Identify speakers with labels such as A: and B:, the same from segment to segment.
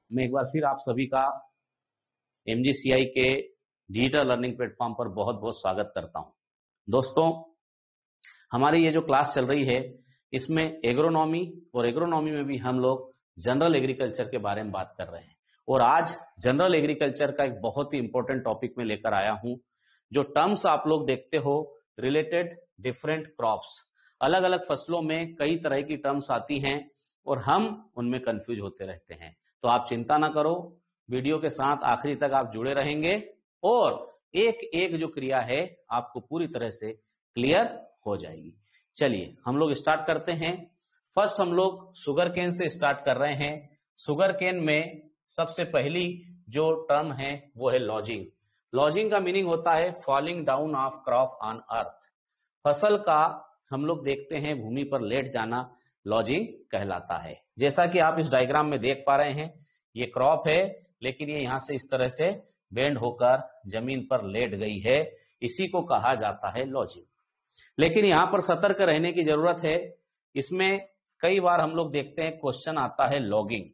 A: मैं एक बार फिर आप सभी का MGCI के डिजिटल लर्निंग प्लेटफॉर्म पर बहुत बहुत स्वागत करता हूं। दोस्तों, हमारी ये जो क्लास चल रही है इसमें एग्रोनॉमी और एग्रोनॉमी में भी हम लोग जनरल एग्रीकल्चर के बारे में बात कर रहे हैं। और आज जनरल एग्रीकल्चर का एक बहुत ही इंपॉर्टेंट टॉपिक में लेकर आया हूं। जो टर्म्स आप लोग देखते हो रिलेटेड डिफरेंट क्रॉप्स, अलग अलग फसलों में कई तरह की टर्म्स आती हैं और हम उनमें कंफ्यूज होते रहते हैं। तो आप चिंता ना करो, वीडियो के साथ आखिरी तक आप जुड़े रहेंगे और एक एक जो क्रिया है आपको पूरी तरह से क्लियर हो जाएगी। चलिए हम लोग स्टार्ट करते हैं। फर्स्ट हम लोग शुगर केन से स्टार्ट कर रहे हैं। शुगर केन में सबसे पहली जो टर्म है वो है लॉजिंग। लॉजिंग का मीनिंग होता है falling down of crop on earth. फसल का हम लोग देखते हैं भूमि पर लेट जाना लॉजिंग कहलाता है। जैसा कि आप इस डायग्राम में देख पा रहे हैं, ये क्रॉप है लेकिन ये यहां से इस तरह से बेंड होकर जमीन पर लेट गई है, इसी को कहा जाता है लॉजिंग। लेकिन यहां पर सतर्क रहने की जरूरत है। इसमें कई बार हम लोग देखते हैं क्वेश्चन आता है लॉगिंग।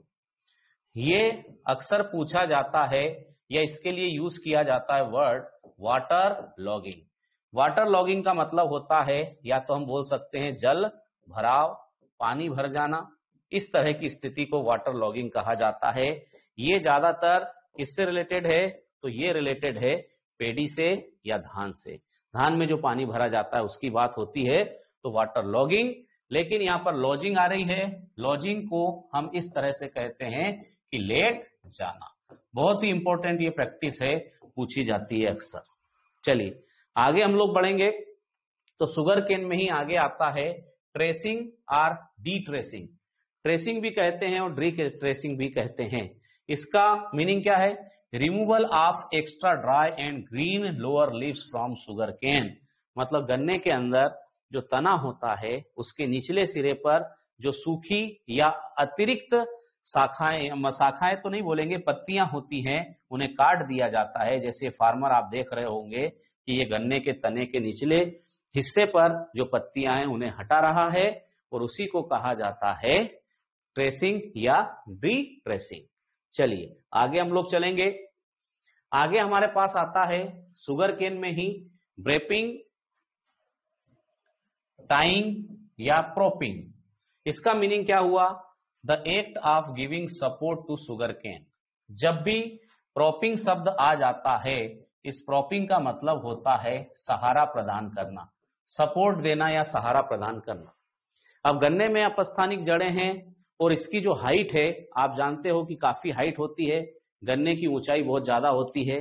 A: ये अक्सर पूछा जाता है या इसके लिए यूज किया जाता है word water logging. Water logging का मतलब होता है या तो हम बोल सकते हैं जल भराव, पानी भर जाना, इस तरह की स्थिति को वाटर लॉगिंग कहा जाता है। ये ज्यादातर किससे रिलेटेड है? तो ये रिलेटेड है पेड़ी से या धान से। धान में जो पानी भरा जाता है उसकी बात होती है, तो वाटर लॉगिंग। लेकिन यहाँ पर लॉजिंग आ रही है। लॉजिंग को हम इस तरह से कहते हैं कि लेट जाना। बहुत ही इंपॉर्टेंट ये प्रैक्टिस है, पूछी जाती है अक्सर। चलिए आगे हम लोग बढ़ेंगे। तो शुगर केन में ही आगे आता है ट्रेसिंग और डी ट्रेसिंग। ट्रेसिंग भी कहते हैं और डी ट्रेसिंग भी कहते हैं। इसका मीनिंग क्या है? Removal of extra dry and green lower leaves from sugar cane. मतलब गन्ने के अंदर जो तना होता है उसके निचले सिरे पर जो सूखी या अतिरिक्त शाखाएं तो नहीं बोलेंगे, पत्तियां होती हैं, उन्हें काट दिया जाता है। जैसे फार्मर आप देख रहे होंगे कि ये गन्ने के तने के निचले हिस्से पर जो पत्तियां हैं उन्हें हटा रहा है, और उसी को कहा जाता है ट्रेसिंग या डी ट्रेसिंग। चलिए आगे हम लोग चलेंगे। आगे हमारे पास आता है शुगर केन में ही ड्रेपिंग, टाइंग या प्रोपिंग। इसका मीनिंग क्या हुआ? The act of giving support to sugar cane. जब भी प्रोपिंग शब्द आ जाता है, इस प्रोपिंग का मतलब होता है सहारा प्रदान करना, सपोर्ट देना या सहारा प्रदान करना। अब गन्ने में अपस्थानिक जड़ें हैं और इसकी जो हाइट है आप जानते हो कि काफी हाइट होती है। गन्ने की ऊंचाई बहुत ज्यादा होती है,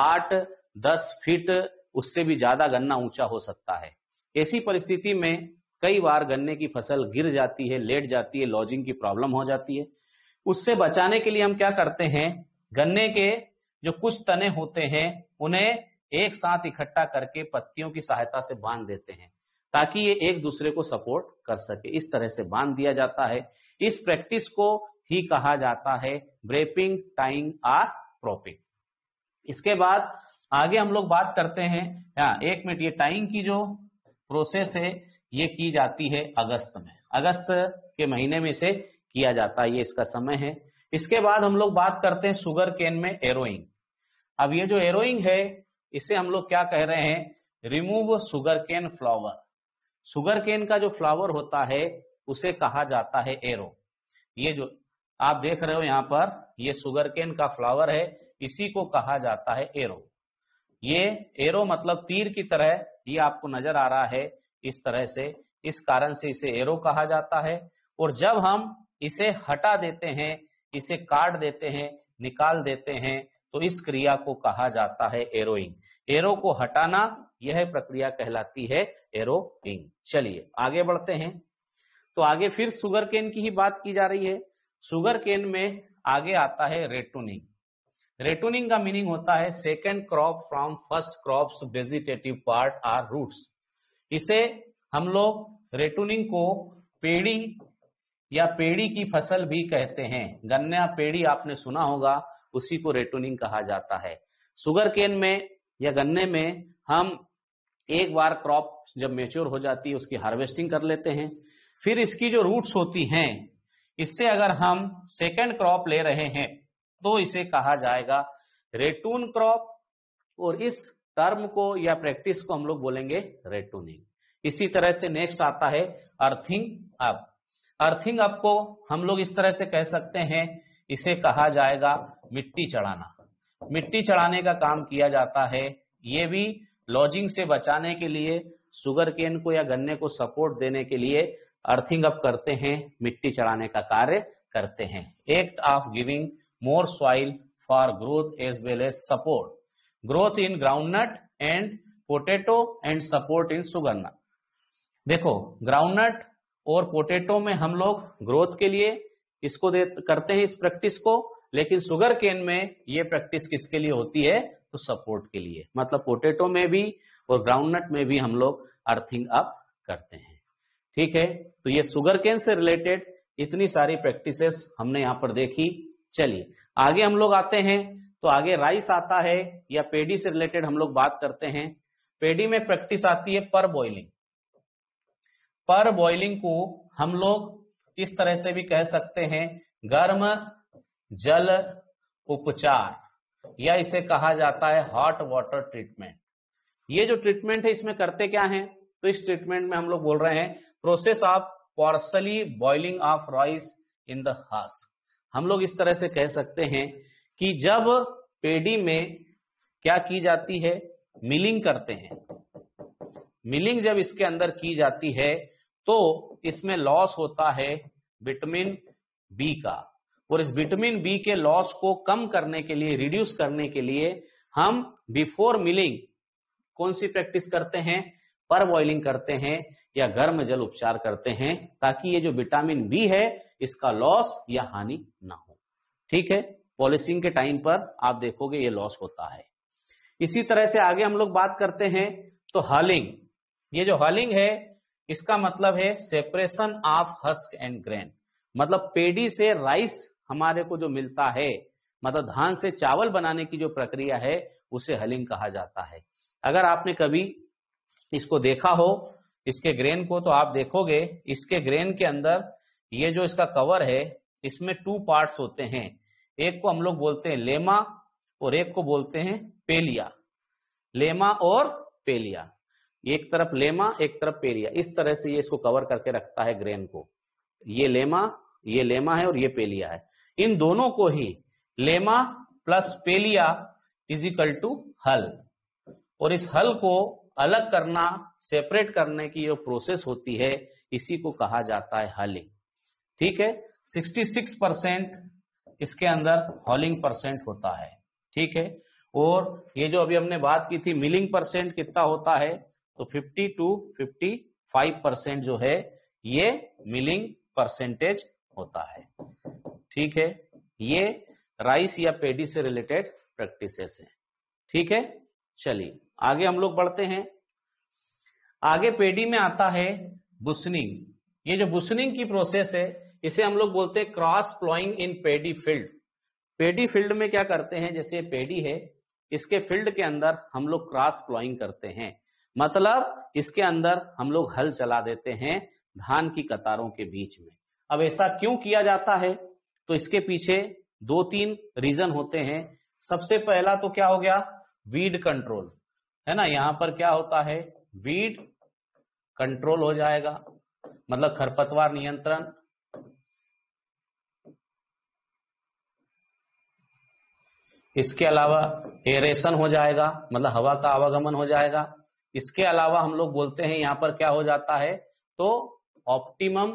A: 8-10 फीट, उससे भी ज्यादा गन्ना ऊंचा हो सकता है। ऐसी परिस्थिति में कई बार गन्ने की फसल गिर जाती है, लेट जाती है, लॉजिंग की प्रॉब्लम हो जाती है। उससे बचाने के लिए हम क्या करते हैं, गन्ने के जो कुछ तने होते हैं उन्हें एक साथ इकट्ठा करके पत्तियों की सहायता से बांध देते हैं ताकि ये एक दूसरे को सपोर्ट कर सके। इस तरह से बांध दिया जाता है। इस प्रैक्टिस को ही कहा जाता है ड्रेपिंग, टाइंग और प्रोपिंग। इसके बाद आगे हम लोग बात करते हैं, एक मिनट, ये टाइंग की जो प्रोसेस है ये की जाती है अगस्त में। अगस्त के महीने में से किया जाता है, ये इसका समय है। इसके बाद हम लोग बात करते हैं शुगर केन में एरोइंग। अब ये जो एरोइंग है इसे हम लोग क्या कह रहे हैं? Remove sugar cane flower. Sugar cane का जो फ्लावर होता है उसे कहा जाता है एरो। ये जो आप देख रहे हो यहाँ पर, ये शुगर केन का फ्लावर है, इसी को कहा जाता है एरो। ये एरो मतलब तीर की तरह ये आपको नजर आ रहा है इस तरह से, इस कारण से इसे एरो कहा जाता है। और जब हम इसे हटा देते हैं, इसे काट देते हैं, निकाल देते हैं, तो इस क्रिया को कहा जाता है एरोइंग। एरो को हटाना यह प्रक्रिया कहलाती है एरोइंग। चलिए आगे बढ़ते हैं। तो आगे फिर शुगर केन की ही बात की जा रही है। शुगर केन में आगे आता है रेटूनिंग। रेटूनिंग का मीनिंग होता है second crop from first crops vegetative part or roots. इसे हम लोग रेटूनिंग को पेड़ी या पेड़ी की फसल भी कहते हैं। गन्ना पेड़ी आपने सुना होगा, उसी को रेटूनिंग कहा जाता है। शुगर केन में या गन्ने में हम एक बार क्रॉप जब मैच्योर हो जाती है उसकी हार्वेस्टिंग कर लेते हैं। फिर इसकी जो रूट्स होती हैं इससे अगर हम सेकेंड क्रॉप ले रहे हैं तो इसे कहा जाएगा रेटून क्रॉप, और इस टर्म को या प्रैक्टिस को हम लोग बोलेंगे रेटूनिंग। इसी तरह से नेक्स्ट आता है अर्थिंग अप। अर्थिंग अप को हम लोग इस तरह से कह सकते हैं, इसे कहा जाएगा मिट्टी चढ़ाना। मिट्टी चढ़ाने का काम किया जाता है, ये भी लॉजिंग से बचाने के लिए, शुगर केन को या गन्ने को सपोर्ट देने के लिए अर्थिंग अप करते हैं, मिट्टी चढ़ाने का कार्य करते हैं। Act of giving more soil for growth as well as support, growth in groundnut and potato and support in sugar nut. देखो, ग्राउंडनट और पोटैटो में हम लोग ग्रोथ के लिए इसको करते हैं इस प्रैक्टिस को, लेकिन शुगर केन में ये प्रैक्टिस किसके लिए होती है, तो सपोर्ट के लिए। मतलब पोटैटो में भी और ग्राउंडनट में भी हम लोग अर्थिंग अप करते हैं। ठीक है, तो ये शुगर केन से रिलेटेड इतनी सारी प्रैक्टिसेस हमने यहाँ पर देखी। चलिए आगे हम लोग आते हैं, तो आगे राइस आता है या पेडी से रिलेटेड हम लोग बात करते हैं। पेडी में प्रैक्टिस आती है पर बॉइलिंग। पर बॉइलिंग को हम लोग इस तरह से भी कह सकते हैं गर्म जल उपचार, या इसे कहा जाता है हॉट वाटर ट्रीटमेंट। ये जो ट्रीटमेंट है इसमें करते क्या है, तो इस ट्रीटमेंट में हम लोग बोल रहे हैं process of partially boiling of rice in the husk. हम लोग इस तरह से कह सकते हैं कि जब पेडी में क्या की जाती है, मिलिंग करते हैं। मिलिंग जब इसके अंदर की जाती है तो इसमें लॉस होता है विटामिन बी का, और इस विटामिन बी के लॉस को कम करने के लिए, रिड्यूस करने के लिए हम बिफोर मिलिंग कौन सी प्रैक्टिस करते हैं, पर बॉइलिंग करते हैं या गर्म जल उपचार करते हैं, ताकि ये जो विटामिन बी है इसका लॉस या हानि ना हो। ठीक है, पॉलिशिंग के टाइम पर आप देखोगे ये लॉस होता है। इसी तरह से आगे हम लोग बात करते हैं तो हलिंग। ये जो हलिंग है इसका मतलब है separation of husk and grain. मतलब पेडी से राइस हमारे को जो मिलता है, मतलब धान से चावल बनाने की जो प्रक्रिया है उसे हलिंग कहा जाता है। अगर आपने कभी इसको देखा हो, इसके ग्रेन को, तो आप देखोगे इसके ग्रेन के अंदर ये जो इसका कवर है इसमें 2 पार्ट्स होते हैं। एक को हम लोग बोलते हैं लेमा और एक को बोलते हैं पेलिया। लेमा और पेलिया, एक तरफ लेमा एक तरफ पेलिया, इस तरह से ये इसको कवर करके रखता है ग्रेन को। ये लेमा है और ये पेलिया है। इन दोनों को ही lemma plus palea is equal to hull, और इस हल को अलग करना, सेपरेट करने की जो प्रोसेस होती है इसी को कहा जाता है हलिंग। ठीक है, 66% इसके अंदर हॉलिंग परसेंट होता है। ठीक है, और ये जो अभी हमने बात की थी मिलिंग परसेंट कितना होता है, तो 50 to 55% जो है ये मिलिंग परसेंटेज होता है। ठीक है, ये राइस या पेडी से रिलेटेड प्रैक्टिसेस है। ठीक है, चलिए आगे हम लोग बढ़ते हैं। आगे पेडी में आता है बुशनिंग। ये जो बुशनिंग की प्रोसेस है इसे हम लोग बोलते हैं cross ploughing in paddy field. Paddy field में क्या करते हैं, जैसे पेडी है इसके फील्ड के अंदर हम लोग क्रॉस प्लॉइंग करते हैं। मतलब इसके अंदर हम लोग हल चला देते हैं धान की कतारों के बीच में। अब ऐसा क्यों किया जाता है, तो इसके पीछे 2-3 रीजन होते हैं। सबसे पहला तो क्या हो गया, वीड कंट्रोल, है ना। यहाँ पर क्या होता है, वीड कंट्रोल हो जाएगा, मतलब खरपतवार नियंत्रण। इसके अलावा एरेशन हो जाएगा, मतलब हवा का आवागमन हो जाएगा। इसके अलावा हम लोग बोलते हैं यहाँ पर क्या हो जाता है, तो ऑप्टिमम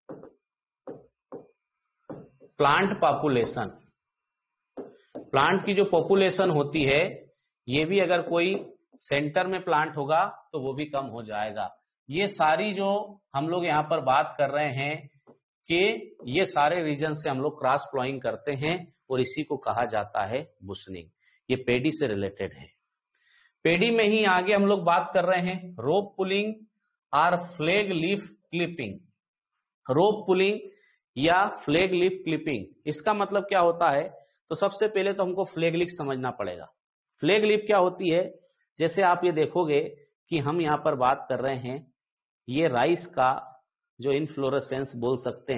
A: प्लांट पॉपुलेशन। प्लांट की जो पॉपुलेशन होती है, ये भी अगर कोई सेंटर में प्लांट होगा तो वो भी कम हो जाएगा। ये सारी जो हम लोग यहाँ पर बात कर रहे हैं कि ये सारे रीजन से हम लोग क्रॉस प्लॉइंग करते हैं और इसी को कहा जाता है बुशनिंग। ये पेडी से रिलेटेड है। पेडी में ही आगे हम लोग बात कर रहे हैं रोप पुलिंग और flag leaf clipping. Rope pulling या फ्लैग लीफ क्लिपिंग, इसका मतलब क्या होता है, तो सबसे पहले तो हमको फ्लैग लीफ समझना पड़ेगा। फ्लैग लीफ क्या होती है, जैसे आप ये देखोगे कि हम यहाँ पर बात कर रहे हैं, ये राइस का जो इनफ्लोरेसेंस बोल सकते हैं,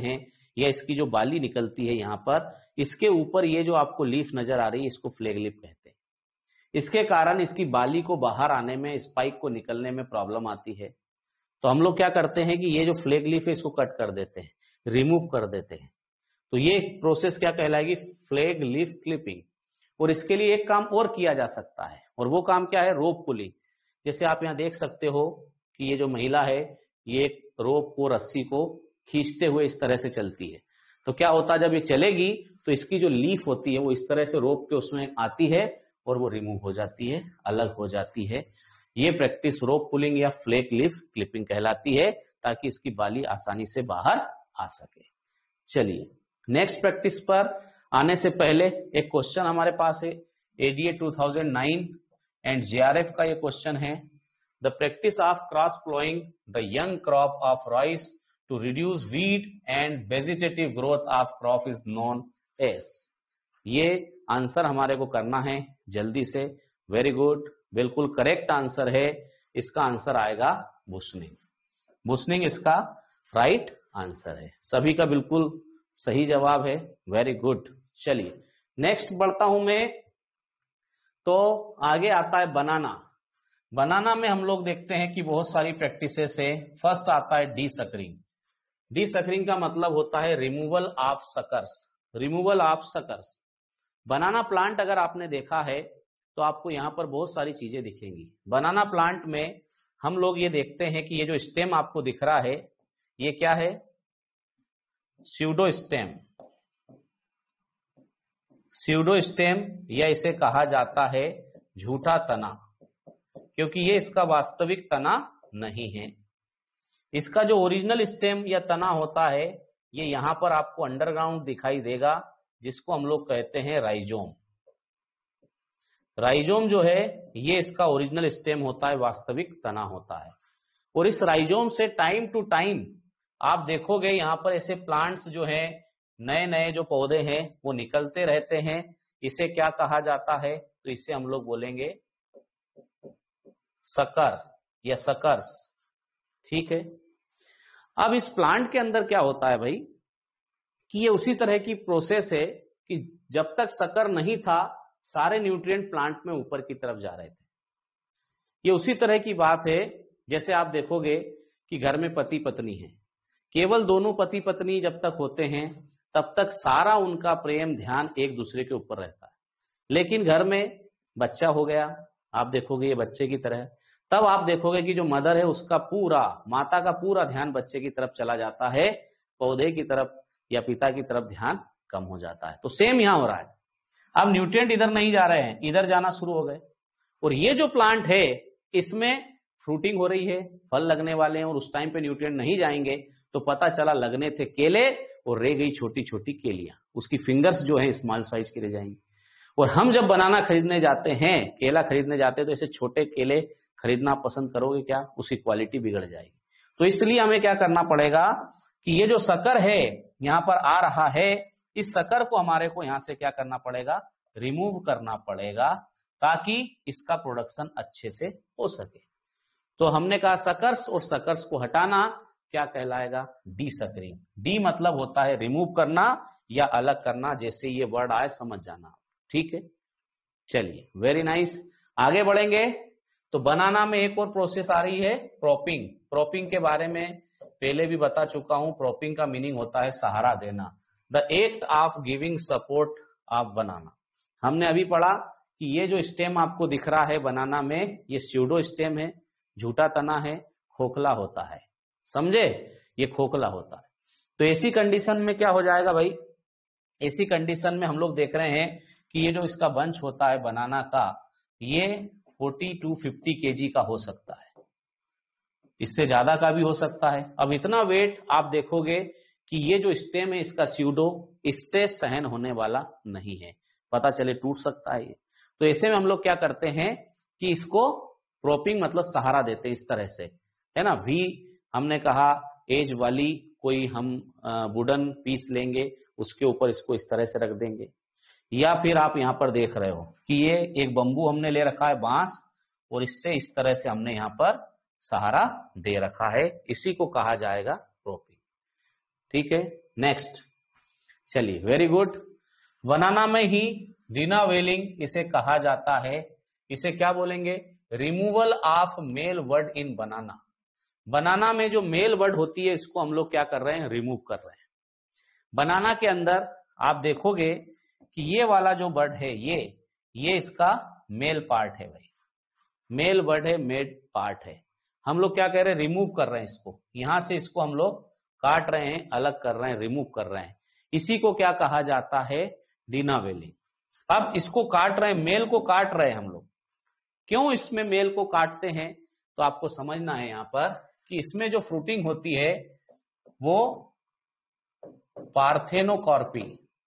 A: या इसकी जो बाली निकलती है यहाँ पर, इसके ऊपर ये जो आपको लीफ नजर आ रही है इसको फ्लैग लीफ कहते हैं। इसके कारण इसकी बाली को बाहर आने में, स्पाइक को निकलने में प्रॉब्लम आती है। तो हम लोग क्या करते हैं कि ये जो फ्लैग लीफ है इसको कट कर देते हैं, रिमूव कर देते हैं। तो ये प्रोसेस क्या कहलाएगी? Flag leaf clipping. और इसके लिए एक काम और किया जा सकता है, और वो काम क्या है? Rope pulling. जैसे आप यहाँ देख सकते हो कि ये जो महिला है ये रोप को, रस्सी को खींचते हुए इस तरह से चलती है। तो क्या होता है, जब ये चलेगी तो इसकी जो लीफ होती है वो इस तरह से रोप के उसमें आती है और वो रिमूव हो जाती है, अलग हो जाती है। ये प्रैक्टिस रोप पुलिंग या फ्लैग लीफ क्लिपिंग कहलाती है, ताकि इसकी बाली आसानी से बाहर आ सके। चलिए नेक्स्ट प्रैक्टिस पर आने से पहले एक क्वेश्चन हमारे पास है, एडीए 2009 एंड जेआरएफ का ये क्वेश्चन है। The practice of cross ploughing the young crop of rice to reduce weed and vegetative growth of crop is known as. ये आंसर हमारे को करना है जल्दी से। वेरी गुड, बिल्कुल करेक्ट आंसर है। इसका आंसर आएगा बुशनिंग। बुशनिंग इसका राइट आंसर है। सभी का बिल्कुल सही जवाब है। Very good. चलिए नेक्स्ट बढ़ता हूं मैं। तो आगे आता है बनाना। बनाना में हम लोग देखते हैं कि बहुत सारी प्रैक्टिसेस है। फर्स्ट आता है डी सकरिंग। डी सकरिंग का मतलब होता है removal of suckers. Removal of suckers. Banana plant अगर आपने देखा है तो आपको यहां पर बहुत सारी चीजें दिखेंगी। बनाना प्लांट में हम लोग ये देखते हैं कि ये जो स्टेम आपको दिख रहा है ये क्या है? Pseudo stem. स्यूडो स्टेम या इसे कहा जाता है झूठा तना, क्योंकि ये इसका वास्तविक तना नहीं है। इसका जो ओरिजिनल स्टेम या तना होता है ये यहां पर आपको अंडरग्राउंड दिखाई देगा, जिसको हम लोग कहते हैं राइजोम। राइजोम जो है ये इसका ओरिजिनल स्टेम होता है, वास्तविक तना होता है। और इस राइजोम से टाइम टू टाइम आप देखोगे यहां पर ऐसे प्लांट्स जो हैं, नए नए जो पौधे हैं वो निकलते रहते हैं। इसे क्या कहा जाता है? तो इसे हम लोग बोलेंगे सकर या सकर्स। ठीक है। अब इस प्लांट के अंदर क्या होता है भाई कि ये उसी तरह की प्रोसेस है कि जब तक सकर नहीं था सारे न्यूट्रिएंट प्लांट में ऊपर की तरफ जा रहे थे। ये उसी तरह की बात है जैसे आप देखोगे कि घर में पति पत्नी है, केवल दोनों पति पत्नी जब तक होते हैं तब तक सारा उनका प्रेम ध्यान एक दूसरे के ऊपर रहता है। लेकिन घर में बच्चा हो गया, आप देखोगे ये बच्चे की तरह, तब आप देखोगे कि जो मदर है उसका पूरा, माता का पूरा ध्यान बच्चे की तरफ चला जाता है, पौधे की तरफ या पिता की तरफ ध्यान कम हो जाता है। तो सेम यहां हो रहा है। अब न्यूट्रिएंट इधर नहीं जा रहे हैं, इधर जाना शुरू हो गए। और ये जो प्लांट है इसमें फ्रूटिंग हो रही है, फल लगने वाले हैं, और उस टाइम पे न्यूट्रिएंट नहीं जाएंगे तो पता चला लगने थे केले और रह गई छोटी छोटी केलियां। उसकी फिंगर्स जो है स्मॉल साइज की रह जाएंगी। और हम जब बनाना खरीदने जाते हैं, केला खरीदने जाते हैं, तो ऐसे छोटे केले खरीदना पसंद करोगे क्या? उसकी क्वालिटी बिगड़ जाएगी। तो इसलिए हमें क्या करना पड़ेगा कि ये जो शक्कर है यहां पर आ रहा है, इस शक्कर को हमारे को यहां से क्या करना पड़ेगा? रिमूव करना पड़ेगा, ताकि इसका प्रोडक्शन अच्छे से हो सके। तो हमने कहा सकर्स, और सकर्स को हटाना क्या कहलाएगा? D suckering. डी मतलब होता है रिमूव करना या अलग करना। जैसे ये वर्ड आए समझ जाना। ठीक है। चलिए वेरी नाइस। आगे बढ़ेंगे तो बनाना में एक और प्रोसेस आ रही है प्रॉपिंग। प्रॉपिंग के बारे में पहले भी बता चुका हूं। प्रॉपिंग का मीनिंग होता है सहारा देना, the act of giving support of banana. हमने अभी पढ़ा कि ये जो स्टेम आपको दिख रहा है बनाना में, ये स्यूडो स्टेम है, झूठा तना है, खोखला होता है। समझे? ये खोखला होता है। तो ऐसी कंडीशन में क्या हो जाएगा भाई? ऐसी कंडीशन में हम लोग देख रहे हैं कि ये जो इसका बंच होता है बनाना का, ये 40 to 50 kg का हो सकता है, इससे ज्यादा का भी हो सकता है। अब इतना वेट आप देखोगे कि ये जो स्टेम है इसका स्यूडो, इससे सहन होने वाला नहीं है, पता चले टूट सकता है ये। तो ऐसे में हम लोग क्या करते हैं कि इसको प्रोपिंग मतलब सहारा देते हैं इस तरह से, है ना। वी हमने कहा एज वाली कोई हम वुडन पीस लेंगे, उसके ऊपर इसको इस तरह से रख देंगे। या फिर आप यहाँ पर देख रहे हो कि ये एक बंबू हमने ले रखा है, बांस, और इससे इस तरह से हमने यहाँ पर सहारा दे रखा है। इसी को कहा जाएगा प्रोपिंग। ठीक है। नेक्स्ट, चलिए वेरी गुड। बनाना में ही डिनावेलिंग इसे कहा जाता है। इसे क्या बोलेंगे? Removal of male word in banana. Banana में जो मेल वर्ड होती है इसको हम लोग क्या कर रहे हैं? रिमूव कर रहे हैं। बनाना के अंदर आप देखोगे कि ये वाला जो वर्ड है ये इसका मेल पार्ट है भाई, मेल वर्ड है, मेल पार्ट है। हम लोग क्या कह रहे हैं? रिमूव कर रहे हैं इसको, यहां से इसको हम लोग काट रहे हैं, अलग कर रहे हैं, रिमूव कर रहे हैं। इसी को क्या कहा जाता है? डिनावेलिंग। अब इसको काट रहे हैं, मेल को काट रहे हैं हम लोग। क्यों इसमें मेल को काटते हैं? तो आपको समझना है यहां पर कि इसमें जो फ्रूटिंग होती है वो पार्थेनोकार्पी,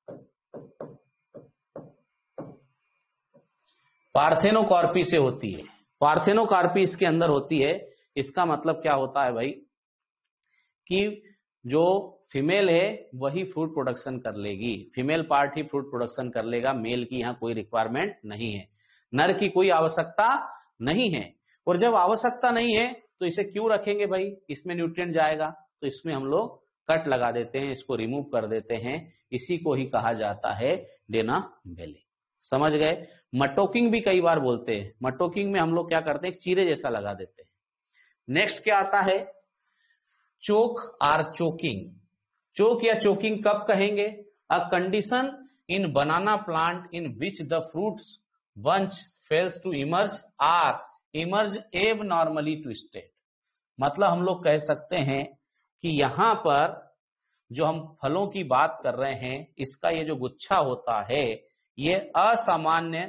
A: पार्थेनोकार्पी से होती है। पार्थेनोकार्पी इसके अंदर होती है। इसका मतलब क्या होता है भाई कि जो फीमेल है वही फ्रूट प्रोडक्शन कर लेगी, फीमेल पार्ट ही फ्रूट प्रोडक्शन कर लेगा, मेल की यहां कोई रिक्वायरमेंट नहीं है, नर की कोई आवश्यकता नहीं है। और जब आवश्यकता नहीं है तो इसे क्यों रखेंगे भाई? इसमें न्यूट्रिएंट जाएगा, तो इसमें हम लोग कट लगा देते हैं, इसको रिमूव कर देते हैं। इसी को ही कहा जाता है डिनावेलिंग। समझ गए? मटोकिंग भी कई बार बोलते हैं। मटोकिंग में हम लोग क्या करते हैं? चीरे जैसा लगा देते हैं। नेक्स्ट क्या आता है? Choke or choking. चोक या चोकिंग कब कहेंगे? A condition in banana plant in which the fruits bunch fails to emerge or emerge abnormally to state. मतलब हम लोग कह सकते हैं कि यहां पर जो हम फलों की बात कर रहे हैं, इसका ये जो गुच्छा होता है ये असामान्य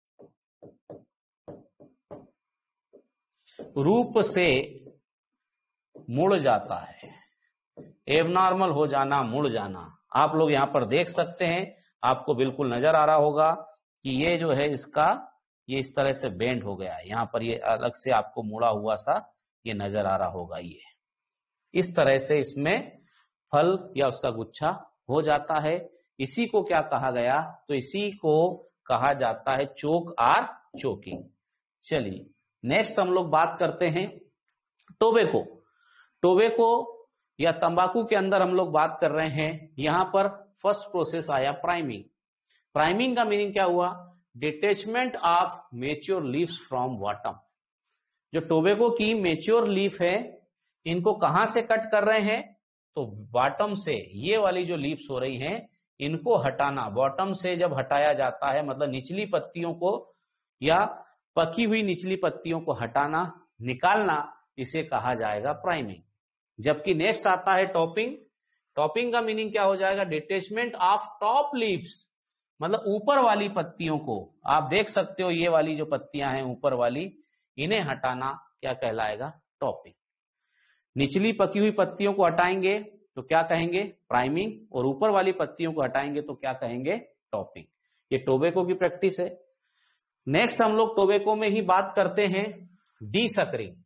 A: रूप से मुड़ जाता है। एबनॉर्मल हो जाना, मुड़ जाना। आप लोग यहां पर देख सकते हैं, आपको बिल्कुल नजर आ रहा होगा कि ये जो है इसका ये इस तरह से बेंड हो गया है। यहां पर ये अलग से आपको मुड़ा हुआ सा ये नजर आ रहा होगा। ये इस तरह से इसमें फल या उसका गुच्छा हो जाता है। इसी को क्या कहा गया? तो इसी को कहा जाता है चोक आर चोकिंग। चलिए नेक्स्ट हम लोग बात करते हैं टोबैको। टोबैको या तंबाकू के अंदर हम लोग बात कर रहे हैं। यहां पर फर्स्ट प्रोसेस आया प्राइमिंग। प्राइमिंग का मीनिंग क्या हुआ? Detachment of mature leaves from bottom. जो टोबैको की मेच्योर लीफ है इनको कहां से कट कर रहे हैं? तो बॉटम से। ये वाली जो लीव्स हो रही हैं इनको हटाना, बॉटम से जब हटाया जाता है मतलब निचली पत्तियों को या पकी हुई निचली पत्तियों को हटाना, निकालना, इसे कहा जाएगा प्राइमिंग। जबकि नेक्स्ट आता है टॉपिंग। टॉपिंग का मीनिंग क्या हो जाएगा? डिटेचमेंट ऑफ टॉप लीव्स, मतलब ऊपर वाली पत्तियों को। आप देख सकते हो ये वाली जो पत्तियां हैं ऊपर वाली, इन्हें हटाना क्या कहलाएगा? टॉपिंग। निचली पकी हुई पत्तियों को हटाएंगे तो क्या कहेंगे? प्राइमिंग। और ऊपर वाली पत्तियों को हटाएंगे तो क्या कहेंगे? टॉपिंग। ये टोबैको की प्रैक्टिस है। नेक्स्ट हम लोग टोबैको में ही बात करते हैं डीसकरिंग,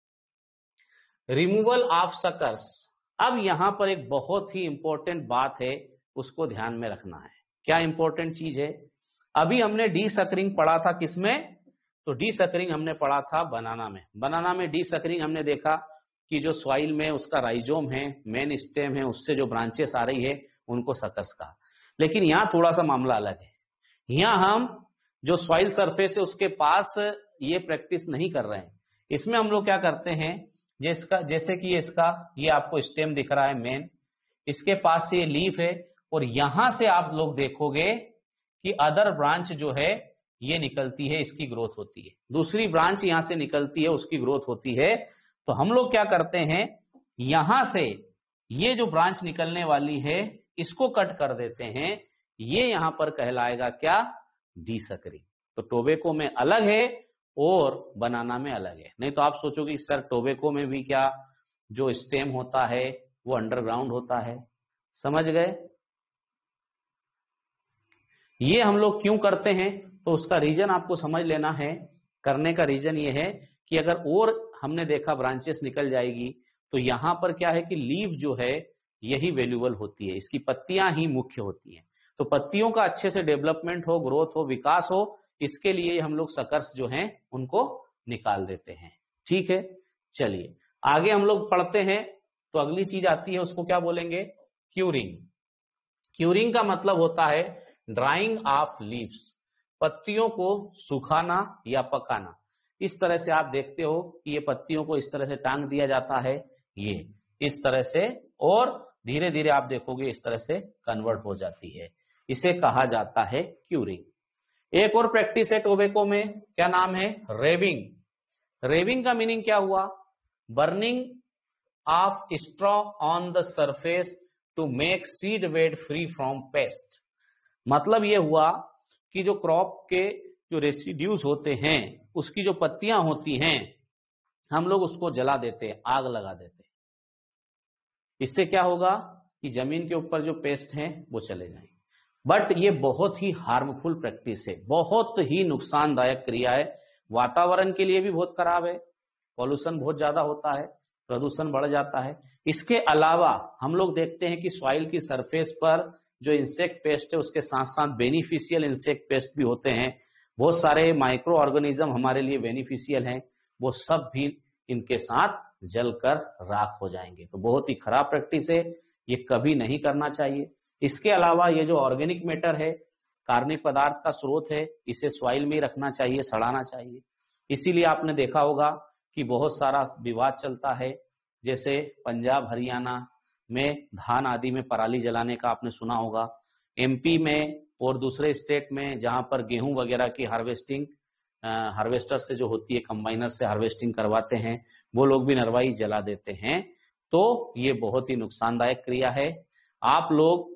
A: रिमूवल ऑफ सकर्स। अब यहां पर एक बहुत ही इंपॉर्टेंट बात है, उसको ध्यान में रखना है। क्या इंपॉर्टेंट चीज है? अभी हमने डीसकरिंग पढ़ा था किसमें? तो डीसकरिंग हमने पढ़ा था बनाना में। बनाना में डीसकरिंग हमने देखा कि जो सॉइल में उसका राइजोम है, मेन स्टेम है, उससे जो ब्रांचेस आ रही है उनको सकर्स कहा। लेकिन यहां थोड़ा सा मामला अलग है। यहां हम जो सॉइल सरफेस है उसके पास ये प्रैक्टिस नहीं कर रहे हैं। इसमें हम लोग क्या करते हैं, जैसे कि इसका ये आपको स्टेम दिख रहा है मेन, इसके पास से ये लीफ है और यहां से आप लोग देखोगे कि अदर ब्रांच जो है ये निकलती है, इसकी ग्रोथ होती है। दूसरी ब्रांच यहां से निकलती है, उसकी ग्रोथ होती है। तो हम लोग क्या करते हैं, यहां से ये जो ब्रांच निकलने वाली है इसको कट कर देते हैं। ये यहां पर कहलाएगा क्या? डीसकरिंग। तो टोबैको में अलग है और बनाना में अलग है। नहीं तो आप सोचोगे सर टोबैको में भी क्या जो स्टेम होता है वो अंडरग्राउंड होता है। समझ गए? ये हम लोग क्यों करते हैं तो उसका रीजन आपको समझ लेना है। करने का रीजन ये है कि अगर और हमने देखा ब्रांचेस निकल जाएगी तो यहां पर क्या है कि लीव जो है यही वैल्यूएबल होती है, इसकी पत्तियां ही मुख्य होती हैं। तो पत्तियों का अच्छे से डेवलपमेंट हो, ग्रोथ हो, विकास हो, इसके लिए हम लोग सकर्स जो हैं उनको निकाल देते हैं। ठीक है, चलिए आगे हम लोग पढ़ते हैं। तो अगली चीज आती है, उसको क्या बोलेंगे? क्यूरिंग। क्यूरिंग का मतलब होता है ड्राइंग ऑफ लीव्स, पत्तियों को सुखाना या पकाना। इस तरह से आप देखते हो कि ये पत्तियों को इस तरह से टांग दिया जाता है, ये इस तरह से, और धीरे धीरे आप देखोगे इस तरह से कन्वर्ट हो जाती है। इसे कहा जाता है क्यूरिंग। एक और प्रैक्टिस है टोबैको में, क्या नाम है? रेविंग। रेविंग का मीनिंग क्या हुआ? Burning of straw on the surface to make seed bed free from pest. मतलब ये हुआ कि जो क्रॉप के जो रेसिड्यूज होते हैं, उसकी जो पत्तियां होती हैं, हम लोग उसको जला देते हैं, आग लगा देते हैं। इससे क्या होगा कि जमीन के ऊपर जो पेस्ट हैं वो चले जाएंगे। बट ये बहुत ही हार्मफुल प्रैक्टिस है, बहुत ही नुकसानदायक क्रिया है, वातावरण के लिए भी बहुत खराब है, पॉल्यूशन बहुत ज्यादा होता है, प्रदूषण बढ़ जाता है। इसके अलावा हम लोग देखते हैं कि सॉइल की सरफेस पर जो इंसेक्ट पेस्ट है, उसके साथ साथ बेनिफिशियल इंसेक्ट पेस्ट भी होते हैं। बहुत सारे माइक्रो ऑर्गेनिज्म हमारे लिए बेनिफिशियल हैं, वो सब भी इनके साथ जलकर राख हो जाएंगे। तो बहुत ही खराब प्रैक्टिस है, ये कभी नहीं करना चाहिए। इसके अलावा ये जो ऑर्गेनिक मैटर है, कार्बनिक पदार्थ का स्रोत है, इसे सॉइल में ही रखना चाहिए, सड़ाना चाहिए। इसीलिए आपने देखा होगा कि बहुत सारा विवाद चलता है, जैसे पंजाब हरियाणा में धान आदि में पराली जलाने का आपने सुना होगा, एमपी में और दूसरे स्टेट में जहां पर गेहूं वगैरह की हार्वेस्टिंग हार्वेस्टर से जो होती है, कंबाइनर से हार्वेस्टिंग करवाते हैं, वो लोग भी नरवाई जला देते हैं। तो ये बहुत ही नुकसानदायक क्रिया है। आप लोग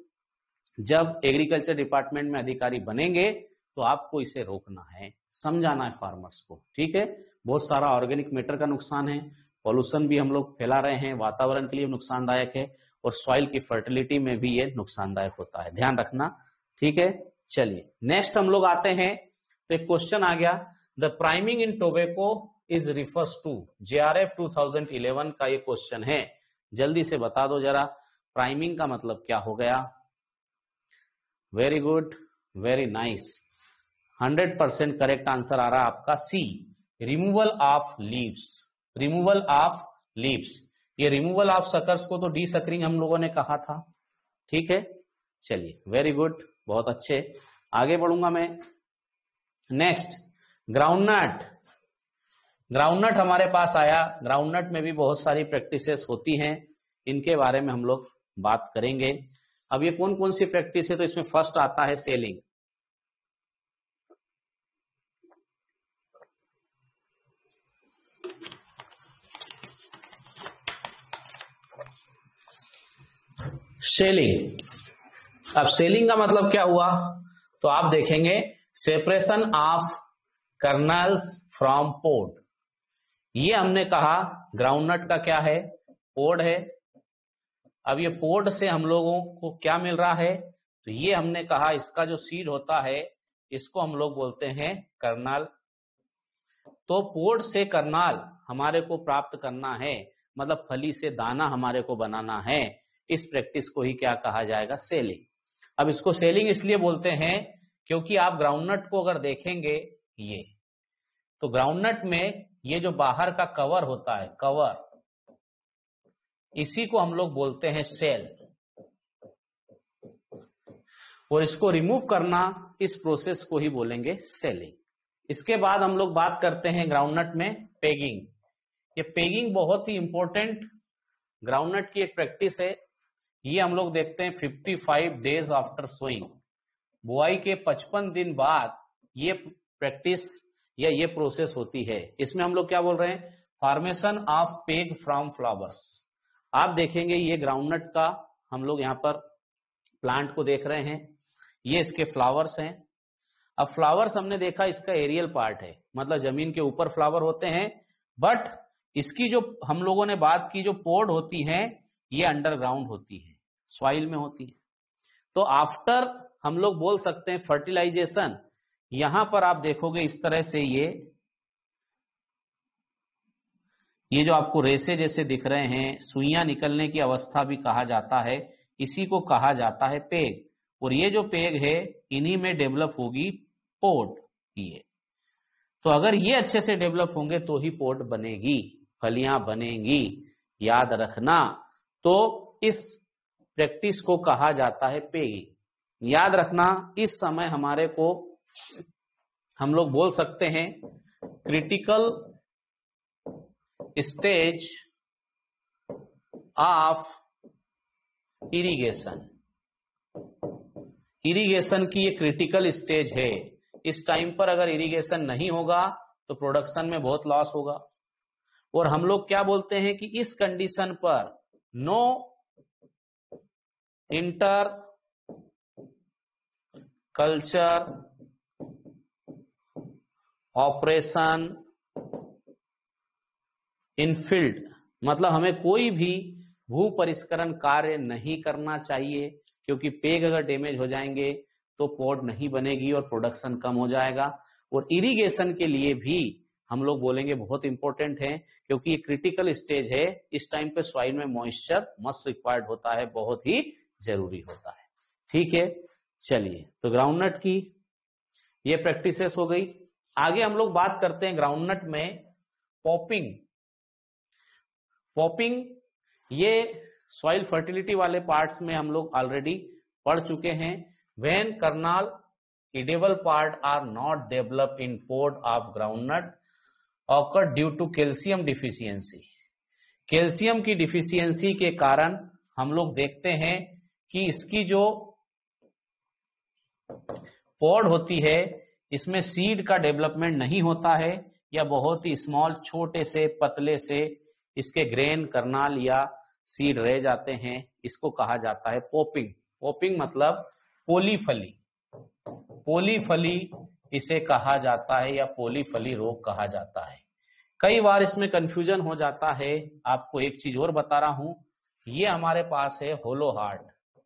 A: जब एग्रीकल्चर डिपार्टमेंट में अधिकारी बनेंगे तो आपको इसे रोकना है, समझाना है फार्मर्स को, ठीक है। बहुत सारा ऑर्गेनिक मैटर का नुकसान है, पॉल्यूशन भी हम लोग फैला रहे हैं, वातावरण के लिए नुकसानदायक है, और सॉइल की फर्टिलिटी में भी ये नुकसानदायक होता है, ध्यान रखना, ठीक है। चलिए नेक्स्ट हम लोग आते हैं। तो एक क्वेश्चन आ गया, the priming in tobacco is refers to, JRF 2011 का ये क्वेश्चन है, जल्दी से बता दो जरा, प्राइमिंग का मतलब क्या हो गया? Very good, very nice, 100% correct answer आ रहा है आपका C, removal of leaves. Removal of leaves, ये रिमूवल ऑफ सकर्स को तो डी सकरिंग हम लोगों ने कहा था, ठीक है। चलिए वेरी गुड, बहुत अच्छे, आगे बढ़ूंगा मैं। Next groundnut. ग्राउंडनट हमारे पास आया, ग्राउंडनट में भी बहुत सारी प्रैक्टिसेस होती हैं, इनके बारे में हम लोग बात करेंगे। अब ये कौन कौन सी प्रैक्टिस है? तो इसमें फर्स्ट आता है सेलिंग। सेलिंग, अब सेलिंग का मतलब क्या हुआ? तो आप देखेंगे separation of kernels from pod. ये हमने कहा ग्राउंडनट का क्या है? पोड है। अब ये पोड से हम लोगों को क्या मिल रहा है? तो ये हमने कहा इसका जो सीड होता है, इसको हम लोग बोलते हैं कर्नल। तो पोड से कर्नल हमारे को प्राप्त करना है, मतलब फली से दाना हमारे को बनाना है, इस प्रैक्टिस को ही क्या कहा जाएगा? सेलिंग। अब इसको सेलिंग इसलिए बोलते हैं क्योंकि आप ग्राउंडनट को अगर देखेंगे, ये तो ग्राउंडनट में ये जो बाहर का कवर होता है, कवर, इसी को हम लोग बोलते हैं सेल, और इसको रिमूव करना, इस प्रोसेस को ही बोलेंगे सेलिंग। इसके बाद हम लोग बात करते हैं ग्राउंडनट में पेगिंग। ये पेगिंग बहुत ही इंपॉर्टेंट ग्राउंडनट की एक प्रैक्टिस है। ये हम लोग देखते हैं 55 डेज आफ्टर सोइंग, बुआई के 55 दिन बाद ये प्रैक्टिस या ये प्रोसेस होती है। इसमें हम लोग क्या बोल रहे हैं? Formation of peg from flowers. आप देखेंगे ये ग्राउंडनट का हम लोग यहाँ पर प्लांट को देख रहे हैं, ये इसके फ्लावर्स हैं। अब फ्लावर्स हमने देखा इसका एरियल पार्ट है, मतलब जमीन के ऊपर फ्लावर होते हैं, बट इसकी जो हम लोगों ने बात की जो पोड होती है, ये अंडरग्राउंड होती है, सॉइल में होती है। तो आफ्टर हम लोग बोल सकते हैं फर्टिलाइजेशन, यहां पर आप देखोगे इस तरह से ये जो आपको रेसे जैसे दिख रहे हैं, सुइयां निकलने की अवस्था भी कहा जाता है, इसी को कहा जाता है पेग। और ये जो पेग है, इन्हीं में डेवलप होगी पोड। ये तो अगर ये अच्छे से डेवलप होंगे तो ही पोड बनेगी, फलियां बनेंगी, याद रखना। तो इस प्रैक्टिस को कहा जाता है पेगिंग। याद रखना इस समय हमारे को हम लोग बोल सकते हैं critical stage of irrigation. Irrigation की ये क्रिटिकल स्टेज है। इस टाइम पर अगर इरिगेशन नहीं होगा तो प्रोडक्शन में बहुत लॉस होगा। और हम लोग क्या बोलते हैं कि इस कंडीशन पर no interculture operation in field, मतलब हमें कोई भी भू परिष्करण कार्य नहीं करना चाहिए, क्योंकि पेग अगर डैमेज हो जाएंगे तो पॉड नहीं बनेगी और प्रोडक्शन कम हो जाएगा। और इरिगेशन के लिए भी हम लोग बोलेंगे बहुत इंपॉर्टेंट है, क्योंकि ये क्रिटिकल स्टेज है। इस टाइम पे सॉइल में मॉइस्चर मस्ट रिक्वायर्ड होता है, बहुत ही जरूरी होता है। ठीक है, चलिए तो ग्राउंडनट की ये प्रैक्टिसेस हो गई। आगे हम लोग बात करते हैं ग्राउंडनट में पॉपिंग। पॉपिंग ये सॉइल फर्टिलिटी वाले पार्ट्स में हम लोग ऑलरेडी पढ़ चुके हैं। When kernel edible part are not developed in pod of groundnut occur due to calcium deficiency। Calcium की डिफिशियंसी के कारण हम लोग देखते हैं कि इसकी जो पॉड होती है इसमें सीड का डेवलपमेंट नहीं होता है, या बहुत ही स्मॉल छोटे से पतले से इसके ग्रेन कर्नल या सीड रह जाते हैं। इसको कहा जाता है पॉपिंग। पॉपिंग मतलब पोलीफली। पोलीफली इसे कहा जाता है या पोलीफली रोग कहा जाता है। कई बार इसमें कंफ्यूजन हो जाता है। आपको एक चीज और बता रहा हूं, ये हमारे पास है होलो हार्ट।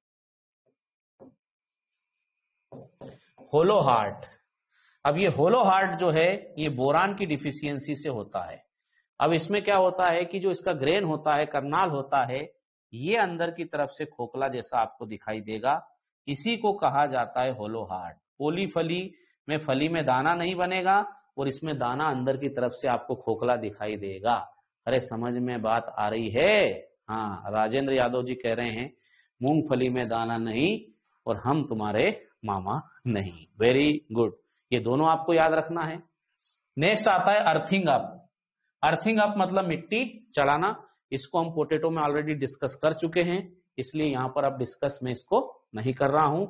A: होलो हार्ट, अब ये होलो हार्ट जो है ये बोरान की डिफिशियंसी से होता है। अब इसमें क्या होता है कि जो इसका ग्रेन होता है, कर्नाल होता है, ये अंदर की तरफ से खोखला जैसा आपको दिखाई देगा, इसी को कहा जाता है होलो हार्ट। पोलीफली में फली में दाना नहीं बनेगा और इसमें दाना अंदर की तरफ से आपको खोखला दिखाई देगा। अरे समझ में बात आ रही है? हाँ, राजेंद्र यादव जी कह रहे हैं मूंगफली में दाना नहीं और हम तुम्हारे मामा नहीं। वेरी गुड, ये दोनों आपको याद रखना है। नेक्स्ट आता है अर्थिंग अप। अर्थिंग अप मतलब मिट्टी चढ़ाना। इसको हम पोटैटो में ऑलरेडी डिस्कस कर चुके हैं, इसलिए यहां पर अब डिस्कस में इसको नहीं कर रहा हूं।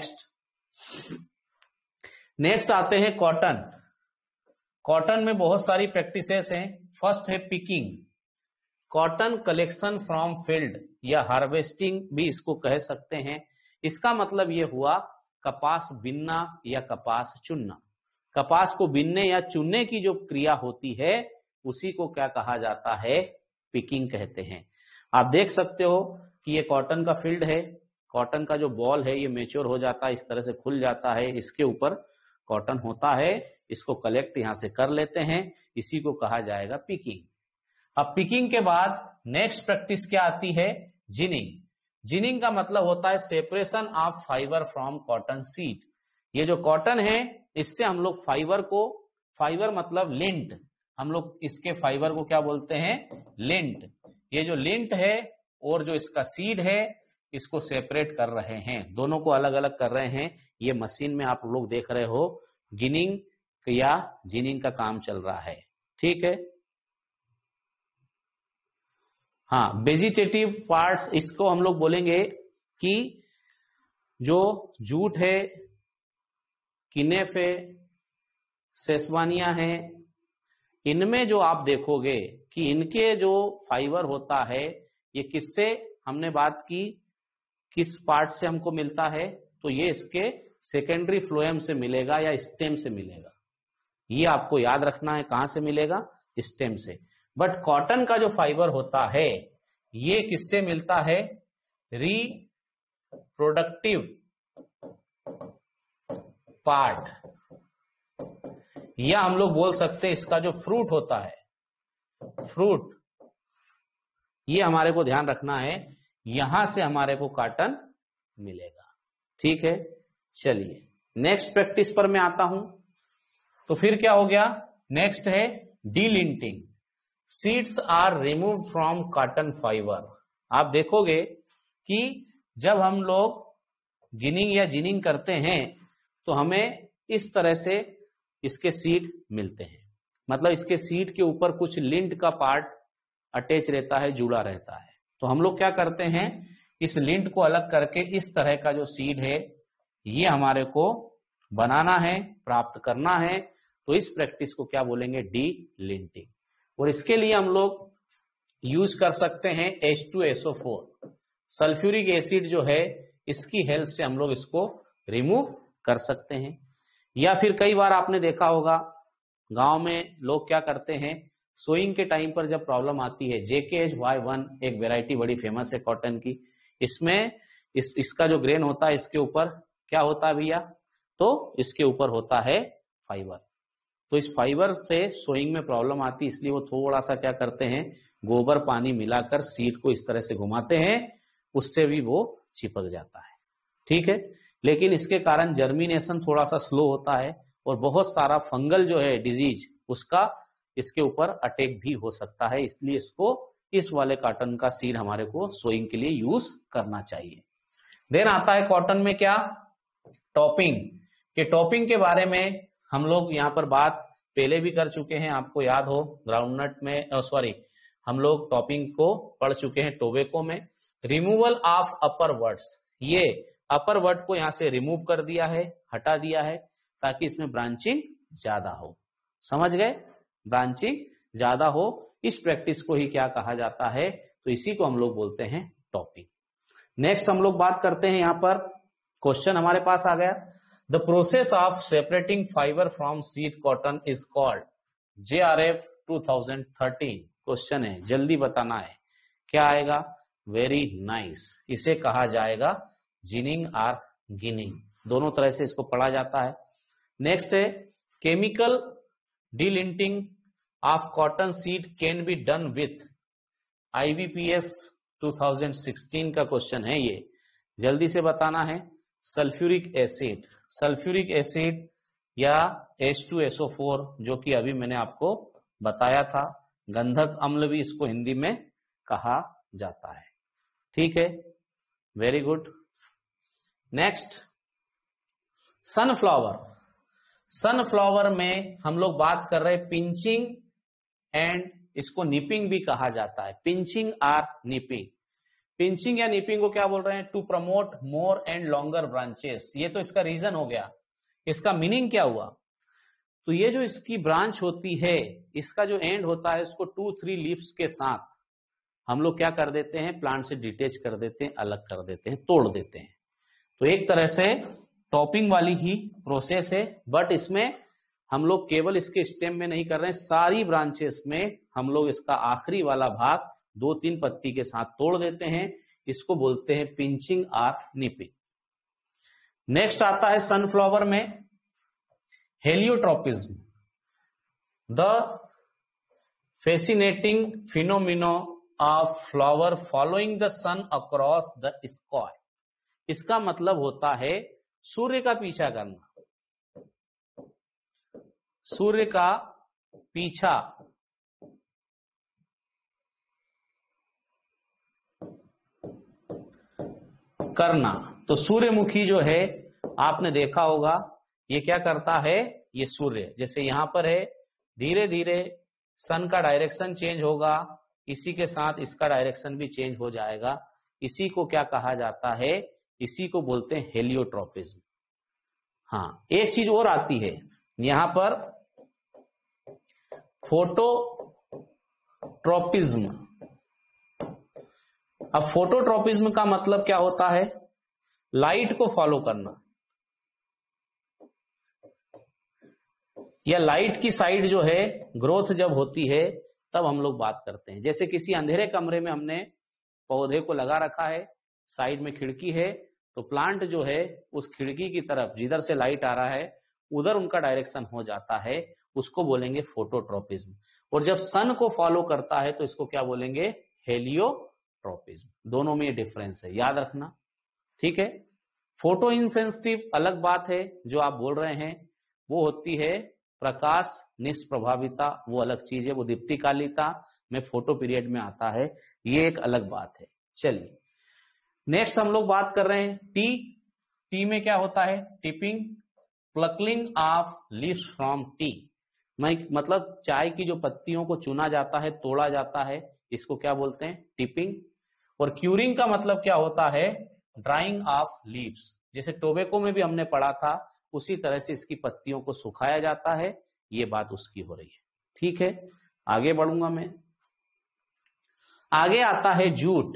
A: नेक्स्ट आते हैं कॉटन। कॉटन में बहुत सारी प्रैक्टिसेस हैं। फर्स्ट है picking. Cotton collection from field या हार्वेस्टिंग भी इसको कह सकते हैं। इसका मतलब ये हुआ कपास बिनना या कपास चुनना। कपास को बिनने या चुनने की जो क्रिया होती है उसी को क्या कहा जाता है? पिकिंग कहते हैं। आप देख सकते हो कि ये कॉटन का फील्ड है। कॉटन का जो बॉल है ये मेच्योर हो जाता है, इस तरह से खुल जाता है, इसके ऊपर कॉटन होता है। इसको कलेक्ट यहां से कर लेते हैं, इसी को कहा जाएगा पिकिंग। अब पिकिंग के बाद नेक्स्ट प्रैक्टिस क्या आती है? जिनिंग। जिनिंग का मतलब होता है separation of fibre from cotton seed. ये जो कॉटन है इससे हम लोग फाइबर को, फाइबर मतलब लिंट, हम लोग इसके फाइबर को क्या बोलते हैं? लिंट। ये जो लिंट है और जो इसका सीड है इसको सेपरेट कर रहे हैं, दोनों को अलग अलग कर रहे हैं। ये मशीन में आप लोग देख रहे हो गिनिंग या जिनिंग का काम चल रहा है। ठीक है। हाँ, वेजिटेटिव पार्ट्स इसको हम लोग बोलेंगे कि जो जूट है, किनेफ है, सेसवानिया है, इनमें जो आप देखोगे कि इनके जो फाइबर होता है ये किससे हमने बात की, किस पार्ट से हमको मिलता है? तो ये इसके सेकेंडरी फ्लोएम से मिलेगा या स्टेम से मिलेगा। ये आपको याद रखना है, कहां से मिलेगा? स्टेम से। बट कॉटन का जो फाइबर होता है ये किससे मिलता है? रिप्रोडक्टिव पार्ट, या हम लोग बोल सकते हैं इसका जो फ्रूट होता है, फ्रूट, ये हमारे को ध्यान रखना है, यहां से हमारे को कॉटन मिलेगा। ठीक है, चलिए नेक्स्ट प्रैक्टिस पर मैं आता हूं। तो फिर क्या हो गया? नेक्स्ट है delinting. Seeds are removed from cotton fibre. आप देखोगे कि जब हम लोग गिनिंग या जिनिंग करते हैं तो हमें इस तरह से इसके सीड मिलते हैं, मतलब इसके सीड के ऊपर कुछ लिंट का पार्ट अटैच रहता है, जुड़ा रहता है। तो हम लोग क्या करते हैं, इस लिंट को अलग करके इस तरह का जो सीड है ये हमारे को बनाना है, प्राप्त करना है। तो इस प्रैक्टिस को क्या बोलेंगे, डी लिंटिंग। और इसके लिए हम लोग यूज कर सकते हैं H2SO4, सल्फ्यूरिक एसिड जो है इसकी हेल्प से हम लोग इसको रिमूव कर सकते हैं। या फिर कई बार आपने देखा होगा गांव में लोग क्या करते हैं, सोइंग के टाइम पर जब प्रॉब्लम आती है, JKHY1 एक वेराइटी बड़ी फेमस है कॉटन की, इसमें इसका जो ग्रेन होता है इसके ऊपर क्या होता है भैया, तो इसके ऊपर होता है फाइबर। तो इस फाइबर से सोइंग में प्रॉब्लम आती है, इसलिए वो थोड़ा सा क्या करते हैं, गोबर पानी मिलाकर सीड को इस तरह से घुमाते हैं, उससे भी वो चिपक जाता है। ठीक है, लेकिन इसके कारण जर्मिनेशन थोड़ा सा स्लो होता है और बहुत सारा फंगल जो है डिजीज उसका इसके ऊपर अटैक भी हो सकता है, इसलिए इसको इस वाले कॉटन का सीड हमारे को सोइंग के लिए यूज करना चाहिए। देन आता है कॉटन में क्या, टॉपिंग। के टॉपिंग के बारे में हम लोग यहाँ पर बात पहले भी कर चुके हैं, आपको याद हो ग्राउंडनट में, सॉरी हम लोग टॉपिंग को पढ़ चुके हैं टोबैको में। रिमूवल ऑफ अपर वर्ड्स, ये अपर वर्ड को यहाँ से रिमूव कर दिया है, हटा दिया है, ताकि इसमें ब्रांचिंग ज्यादा हो। समझ गए, ब्रांचिंग ज्यादा हो, इस प्रैक्टिस को ही क्या कहा जाता है, तो इसी को हम लोग बोलते हैं टॉपिंग। नेक्स्ट हम लोग बात करते हैं, यहाँ पर क्वेश्चन हमारे पास आ गया, the process of separating fibre from seed cotton is called, JRF 2013 question है, जल्दी बताना है क्या आएगा, वेरी नाइस, इसे कहा जाएगा जिनिंग और गिनिंग, दोनों तरह से इसको पढ़ा जाता है। नेक्स्ट है, chemical delinting of cotton seed can be done with, IBPS 2016 का क्वेश्चन है ये, जल्दी से बताना है, सल्फ्यूरिक एसिड, सल्फ्यूरिक एसिड या H2SO4 जो कि अभी मैंने आपको बताया था, गंधक अम्ल भी इसको हिंदी में कहा जाता है। ठीक है, very good. Next, sunflower, sunflower में हम लोग बात कर रहे हैं पिंचिंग एंड इसको निपिंग भी कहा जाता है, पिंचिंग और निपिंग। पिंचिंग या निपिंग को क्या बोल रहे हैं, to promote more and longer branches, ये तो इसका रीजन हो गया। इसका मीनिंग क्या हुआ, तो ये जो इसकी ब्रांच होती है, इसका जो एंड होता है, इसको 2-3 लीव्स के साथ हम लोग क्या कर देते हैं, प्लांट से डिटेच कर देते हैं, अलग कर देते हैं, तोड़ देते हैं। तो एक तरह से टॉपिंग वाली ही प्रोसेस है, बट इसमें हम लोग केवल इसके स्टेम में नहीं कर रहे हैं, सारी ब्रांचेस में हम लोग इसका आखिरी वाला भाग 2-3 पत्ती के साथ तोड़ देते हैं, इसको बोलते हैं पिंचिंग और निपिंग। नेक्स्ट आता है सनफ्लावर में heliotropism, the fascinating phenomenon of flower following the sun across the sky. इसका मतलब होता है सूर्य का पीछा करना, सूर्य का पीछा करना। तो सूर्यमुखी जो है आपने देखा होगा, ये क्या करता है, ये सूर्य जैसे यहां पर है, धीरे धीरे सन का डायरेक्शन चेंज होगा, इसी के साथ इसका डायरेक्शन भी चेंज हो जाएगा, इसी को क्या कहा जाता है, इसी को बोलते हैं हेलियोट्रोपिज्म। हाँ, एक चीज और आती है यहां पर, फोटोट्रोपिज्म। अब फोटोट्रोपिज्म का मतलब क्या होता है, लाइट को फॉलो करना, या लाइट की साइड जो है ग्रोथ जब होती है तब हम लोग बात करते हैं। जैसे किसी अंधेरे कमरे में हमने पौधे को लगा रखा है, साइड में खिड़की है, तो प्लांट जो है उस खिड़की की तरफ जिधर से लाइट आ रहा है उधर उनका डायरेक्शन हो जाता है, उसको बोलेंगे फोटोट्रोपिज्म। और जब सन को फॉलो करता है तो इसको क्या बोलेंगे, हेलियोट्रोपिज्म। दोनों में ये डिफरेंस है, याद रखना। ठीक है, फोटो इंसेंसिटिव अलग बात है, जो आप बोल रहे हैं वो होती है प्रकाश निष्प्रभाविता, वो अलग चीज है, वो दीप्तिकालिता में फोटो पीरियड में आता है, ये एक अलग बात है। चलिए नेक्स्ट हम लोग बात कर रहे हैं टी टी में क्या होता है? Tipping, plucking of leaves from tea, मतलब चाय की जो पत्तियों को चुना जाता है, तोड़ा जाता है, इसको क्या बोलते हैं? टिपिंग। और क्यूरिंग का मतलब क्या होता है? Drying of leaves. जैसे टोबैको में भी हमने पढ़ा था, उसी तरह से इसकी पत्तियों को सुखाया जाता है, ये बात उसकी हो रही है। ठीक है, आगे बढ़ूंगा मैं। आगे आता है जूट।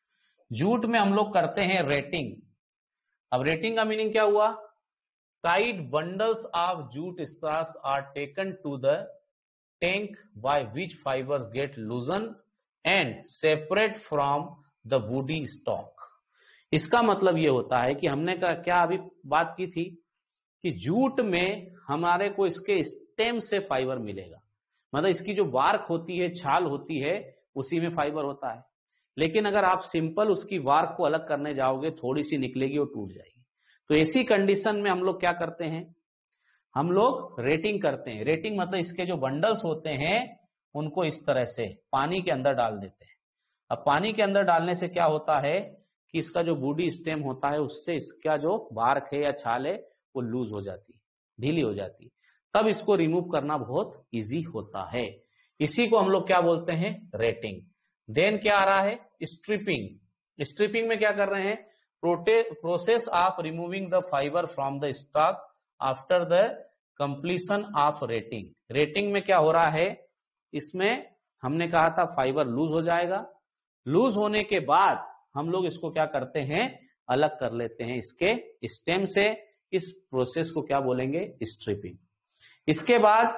A: जूट में हम लोग करते हैं रेटिंग। अब रेटिंग का मीनिंग क्या हुआ? Tight bundles of jute straws are taken to the tank by which fibers get loosened and separate from the woody stalk। इसका मतलब ये होता है कि हमने क्या अभी बात की थी कि जूट में हमारे को इसके स्टेम से फाइबर मिलेगा, मतलब इसकी जो वार्क होती है, छाल होती है, उसी में फाइबर होता है। लेकिन अगर आप सिंपल उसकी वार्क को अलग करने जाओगे, थोड़ी सी निकलेगी और टूट जाएगी। तो ऐसी कंडीशन में हम लोग क्या करते हैं? हम लोग रेटिंग करते हैं। रेटिंग मतलब इसके जो बंडल्स होते हैं उनको इस तरह से पानी के अंदर डाल देते हैं। अब पानी के अंदर डालने से क्या होता है कि इसका जो बूडी स्टेम होता है, उससे इसका जो बार्क है या छाल है वो लूज हो जाती है, ढीली हो जाती है। तब इसको रिमूव करना बहुत इजी होता है। इसी को हम लोग क्या बोलते हैं? रेटिंग। देन क्या आ रहा है? स्ट्रिपिंग। स्ट्रिपिंग में क्या कर रहे हैं? Process of removing the fibre from the stalk after the completion of retting. Retting में क्या हो रहा है? इसमें हमने कहा था फाइबर लूज हो जाएगा। लूज होने के बाद हम लोग इसको क्या करते हैं? अलग कर लेते हैं इसके स्टेम से। इस प्रोसेस को क्या बोलेंगे? स्ट्रिपिंग। इसके बाद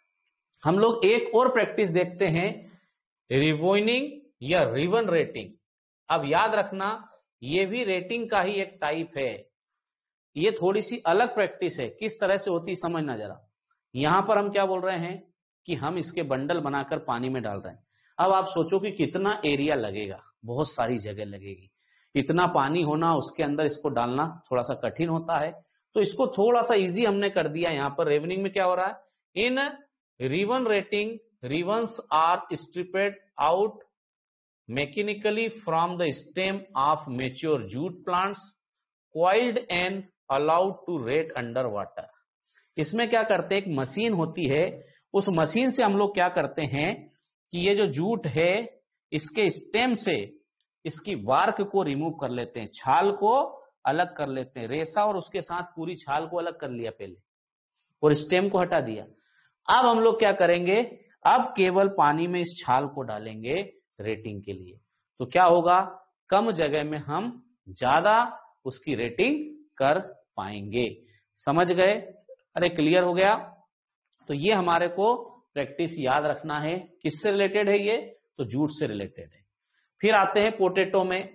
A: हम लोग एक और प्रैक्टिस देखते हैं, रिबोइनिंग या रिबन रेटिंग। अब याद रखना, ये भी रेटिंग का ही एक टाइप है। ये थोड़ी सी अलग प्रैक्टिस है। किस तरह से होती है समझना जरा। यहां पर हम क्या बोल रहे हैं कि हम इसके बंडल बनाकर पानी में डाल रहे हैं। अब आप सोचो कि कितना एरिया लगेगा, बहुत सारी जगह लगेगी। इतना पानी होना, उसके अंदर इसको डालना थोड़ा सा कठिन होता है। तो इसको थोड़ा सा इजी हमने कर दिया। यहां पर रिबनिंग में क्या हो रहा है? In ribbon retting, ribbons are stripped out mechanically from the stem of mature jute plants, coiled and allowed to rot under water। इसमें क्या करते हैं? एक मशीन होती है, उस मशीन से हम लोग क्या करते हैं कि ये जो जूट है, इसके स्टेम से इसकी वार्क को रिमूव कर लेते हैं, छाल को अलग कर लेते हैं। रेशा और उसके साथ पूरी छाल को अलग कर लिया पहले, और स्टेम को हटा दिया। अब हम लोग क्या करेंगे? अब केवल पानी में इस छाल को डालेंगे रेटिंग के लिए। तो क्या होगा? कम जगह में हम ज्यादा उसकी रेटिंग कर पाएंगे। समझ गए? अरे क्लियर हो गया? तो ये हमारे को प्रैक्टिस याद रखना है। किससे रिलेटेड है ये? तो जूट से रिलेटेड है। फिर आते हैं पोटैटो में।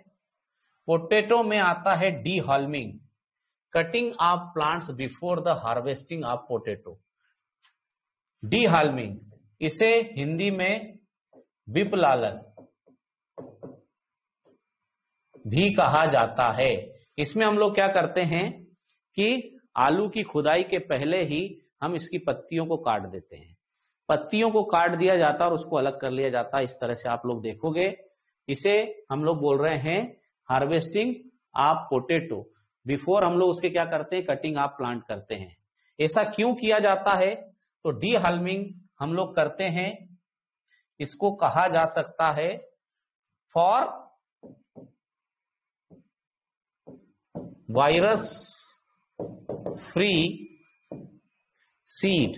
A: पोटैटो में आता है dehaulming, cutting of plants before the harvesting of potato. Dehaulming, इसे हिंदी में विपलालन भी कहा जाता है। इसमें हम लोग क्या करते हैं कि आलू की खुदाई के पहले ही हम इसकी पत्तियों को काट देते हैं। पत्तियों को काट दिया जाता है और उसको अलग कर लिया जाता है। इस तरह से आप लोग देखोगे। इसे हम लोग बोल रहे हैं हार्वेस्टिंग ऑफ पोटैटो। बिफोर हम लोग उसके क्या करते हैं? कटिंग ऑफ प्लांट करते हैं। ऐसा क्यों किया जाता है? तो डीहॉल्मिंग हम लोग करते हैं, इसको कहा जा सकता है फॉर वायरस फ्री सीड।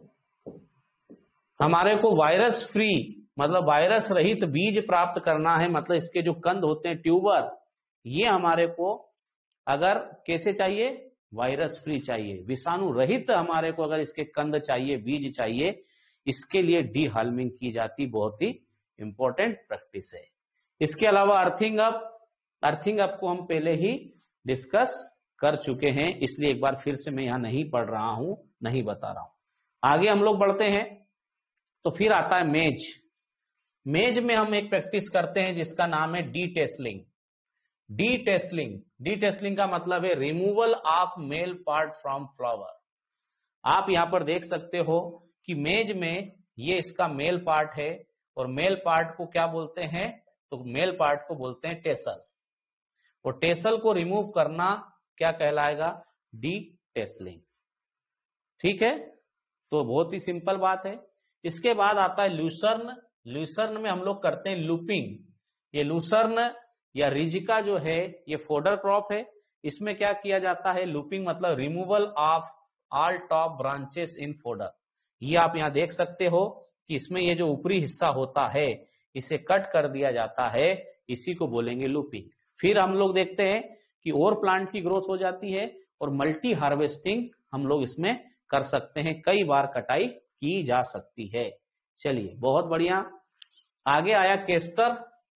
A: हमारे को वायरस फ्री मतलब वायरस रहित बीज प्राप्त करना है। मतलब इसके जो कंद होते हैं, ट्यूबर, ये हमारे को अगर कैसे चाहिए? वायरस फ्री चाहिए, विषाणु रहित हमारे को अगर इसके कंद चाहिए, बीज चाहिए, इसके लिए डीहॉल्मिंग की जाती। बहुत ही इंपॉर्टेंट प्रैक्टिस है। इसके अलावा अर्थिंग अप, अर्थिंग अप को हम पहले ही डिस्कस कर चुके हैं, इसलिए एक बार फिर से मैं यहां नहीं पढ़ रहा हूं, नहीं बता रहा हूं। आगे हम लोग बढ़ते हैं। तो फिर आता है मेज। मेज में हम एक प्रैक्टिस करते हैं जिसका नाम है डीटेसलिंग। डीटेसलिंग, डीटेसलिंग का मतलब है removal of male part from flower. आप यहां पर देख सकते हो कि मेज में ये इसका मेल पार्ट है, और मेल पार्ट को क्या बोलते हैं? तो मेल पार्ट को बोलते हैं टेसल। और टेसल को रिमूव करना क्या कहलाएगा, डी टेसलिंग। ठीक है, तो बहुत ही सिंपल बात है। इसके बाद आता है ल्यूसर्न। ल्यूसर्न में हम लोग करते हैं लूपिंग। ये लूसर्न या रिजिका जो है ये फोडर क्रॉप है। इसमें क्या किया जाता है, लूपिंग मतलब removal of all top branches in fodder. ये आप यहाँ देख सकते हो कि इसमें ये जो ऊपरी हिस्सा होता है इसे कट कर दिया जाता है, इसी को बोलेंगे लूपिंग। फिर हम लोग देखते हैं कि और प्लांट की ग्रोथ हो जाती है और मल्टी हार्वेस्टिंग हम लोग इसमें कर सकते हैं, कई बार कटाई की जा सकती है। चलिए बहुत बढ़िया। आगे आया केस्टर।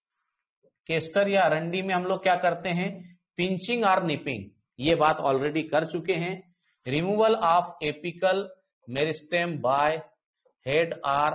A: केस्टर या अरंडी में हम लोग क्या करते हैं, पिंचिंग और निपिंग, ये बात ऑलरेडी कर चुके हैं। Removal of apical meristem by hand और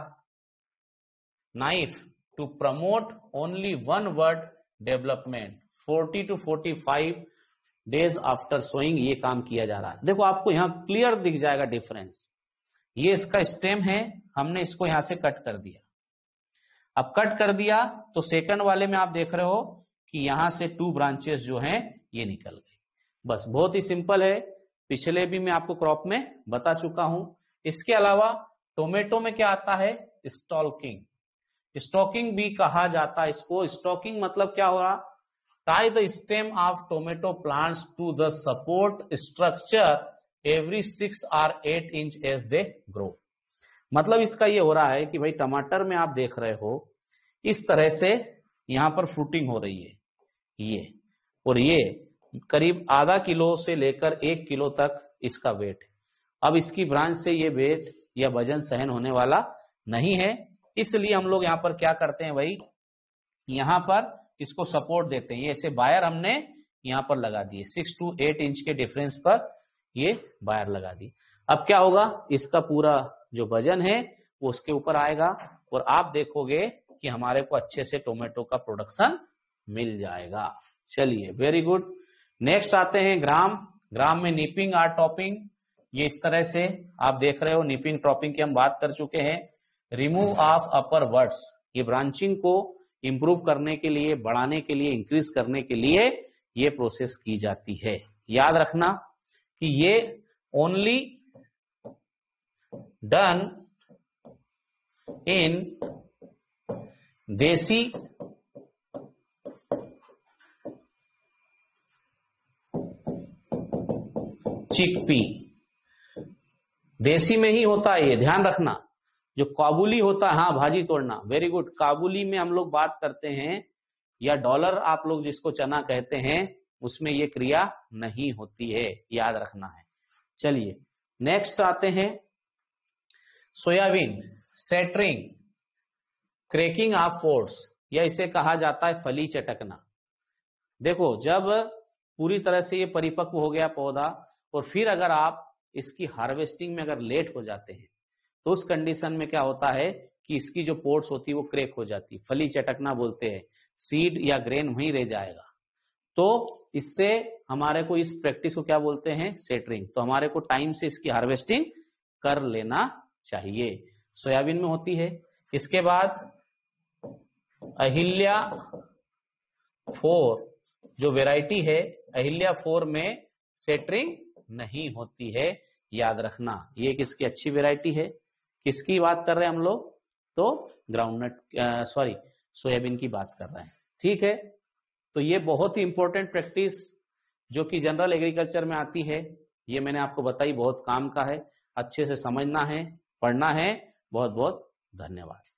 A: knife to promote only one word development 40 to 45 days after sowing, ये काम किया जा रहा है। देखो आपको यहाँ क्लियर दिख जाएगा डिफरेंस। ये इसका स्टेम है, हमने इसको यहां से कट कर दिया। अब कट कर दिया तो सेकंड वाले में आप देख रहे हो कि यहां से 2 ब्रांचेस जो हैं ये निकल गए। बस बहुत ही सिंपल है, पिछले भी मैं आपको क्रॉप में बता चुका हूं। इसके अलावा टोमेटो में क्या आता है, स्टॉकिंग। स्टॉकिंग भी कहा जाता है इसको। स्टॉकिंग मतलब क्या हो रहा, tie the stem of tomato plants to the support structure every 6 or 8 inch as they grow. मतलब इसका ये हो रहा है कि भाई टमाटर में आप देख रहे हो इस तरह से यहां पर फ्रूटिंग हो रही है ये, और ये करीब आधा किलो से लेकर 1 किलो तक इसका वेट है। अब इसकी ब्रांच से ये वेट या वजन सहन होने वाला नहीं है, इसलिए हम लोग यहाँ पर क्या करते हैं भाई, यहाँ पर इसको सपोर्ट देते हैं। ये ऐसे वायर हमने यहाँ पर लगा दिए, 6 to 8 इंच के डिफरेंस पर ये वायर लगा दी। अब क्या होगा, इसका पूरा जो वजन है वो उसके ऊपर आएगा और आप देखोगे कि हमारे को अच्छे से टोमेटो का प्रोडक्शन मिल जाएगा। चलिए वेरी गुड। नेक्स्ट आते हैं ग्राम। ग्राम में निपिंग और टॉपिंग, ये इस तरह से आप देख रहे हो। निपिंग टॉपिंग की हम बात कर चुके हैं। रिमूव ऑफ अपर वर्ड्स, ये ब्रांचिंग को इंप्रूव करने के लिए, बढ़ाने के लिए, इंक्रीज करने के लिए ये प्रोसेस की जाती है। याद रखना कि ये ओनली डन इन देसी चिकपी, देसी में ही होता है ये, ध्यान रखना। जो काबुली होता है, हाँ भाजी तोड़ना, वेरी गुड। काबुली में हम लोग बात करते हैं, या डॉलर आप लोग जिसको चना कहते हैं, उसमें ये क्रिया नहीं होती है, याद रखना है। चलिए नेक्स्ट आते हैं soybean. Shattering, cracking of pods, या इसे कहा जाता है फली चटकना। देखो जब पूरी तरह से ये परिपक्व हो गया पौधा और फिर अगर आप इसकी हार्वेस्टिंग में अगर लेट हो जाते हैं तो उस कंडीशन में क्या होता है कि इसकी जो पोड्स होती है वो क्रैक हो जाती है, फली चटकना बोलते हैं। सीड या ग्रेन वहीं रह जाएगा। तो इससे हमारे को इस प्रैक्टिस को क्या बोलते हैं, सेटरिंग। तो हमारे को टाइम से इसकी हार्वेस्टिंग कर लेना चाहिए। सोयाबीन में होती है। इसके बाद अहिल्या 4 जो वैरायटी है, अहिल्या 4 में सेटरिंग नहीं होती है, याद रखना। ये किसकी अच्छी वैरायटी है, किसकी बात कर रहे हैं हम लोग, तो ग्राउंडनट सोयाबीन की बात कर रहे हैं। ठीक है, तो ये बहुत ही इंपॉर्टेंट प्रैक्टिस जो कि जनरल एग्रीकल्चर में आती है, ये मैंने आपको बताई, बहुत काम का है, अच्छे से समझना है, पढ़ना है। बहुत बहुत धन्यवाद।